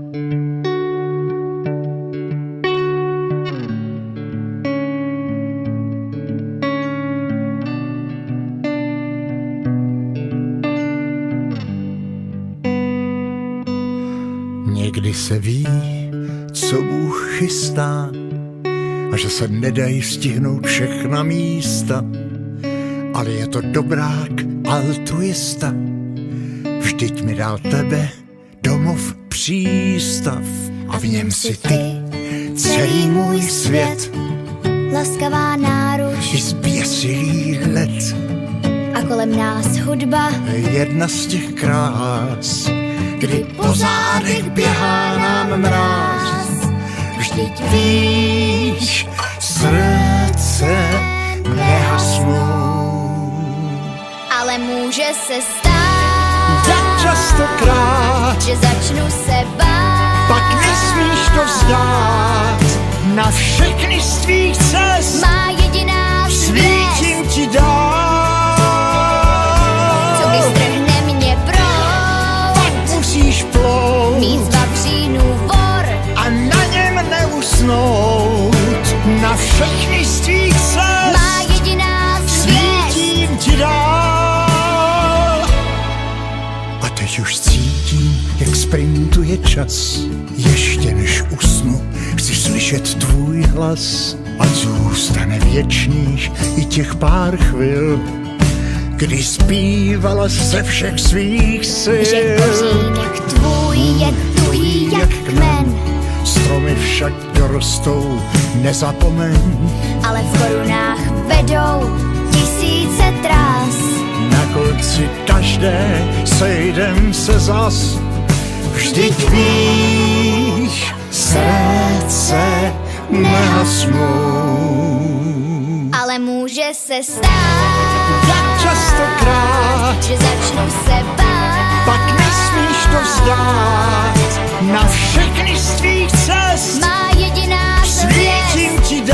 Někdy se ví, co Bůh chystá a že se nedají stihnout všechna místa, ale je to dobrák altruista. Vždyť mi dal tebe domov přístav a v něm si ty celý můj svět, laskavá náruč i zběsilý let a kolem nás hudba, jedna z těch krás, kdy po zádech běhá nám mráz. Vždyť víš, srdce nehasnou, ale může se stát, jak častokrát, že začnu se bát, pak nesmíš to vzdát. Na všechny z tvých cest má jediná svítím svět, ti dál. co když strhne mě proud, Pak musíš plout mít z vavřínů vor a na něm neusnout. Na všechny z tvých cest má jediná svět. svítím ti dál. A teď už cítím, jak sprintuje čas. Ještě než usnu, chci slyšet tvůj hlas. Ať zůstane věčných i těch pár chvil, kdy zpívala ze všech svých sil. Že kořínek tvůj je tuhý jak kmen, Stromy však dorostou, nezapomeň. ale v korunách vedou tisíce trás. Na konci každé sejdem se zas. Vždyť víš, srdce nehasnou, Ale může se stát, jak častokrát, že začnu se bát, pak nesmíš to vzdát. Na všechny z tvých cest má jediná svítím svět, ti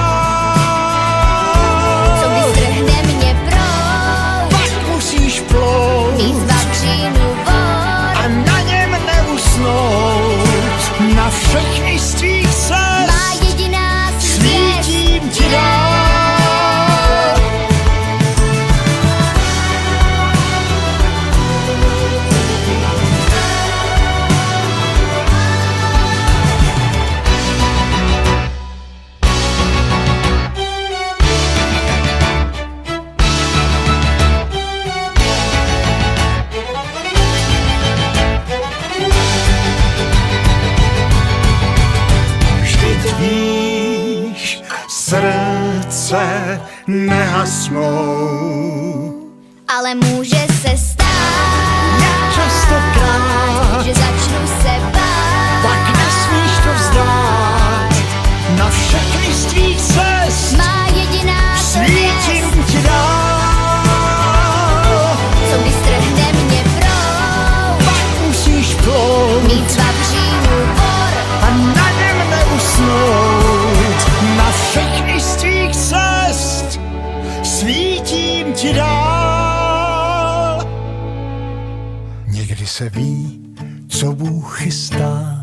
dál. co když strhne mě proud, Pak musíš plout mít z vavřínů vor, a na něm neusnout. Na všechny z tvých cest má jediná svět. svítím ti dál. Víš, srdce nehasnou, Ale může se stát, častokrát, že začnu se bát, pak nesmíš to vzdát. Na všechny z tvých cest má jediná svítím svět, ti dál. co když strhne mě proud, Pak musíš plout mít z vavřínů vor, a na něm neusnout. Na všechny z tvých cest svítím ti dál. Někdy se ví, co Bůh chystá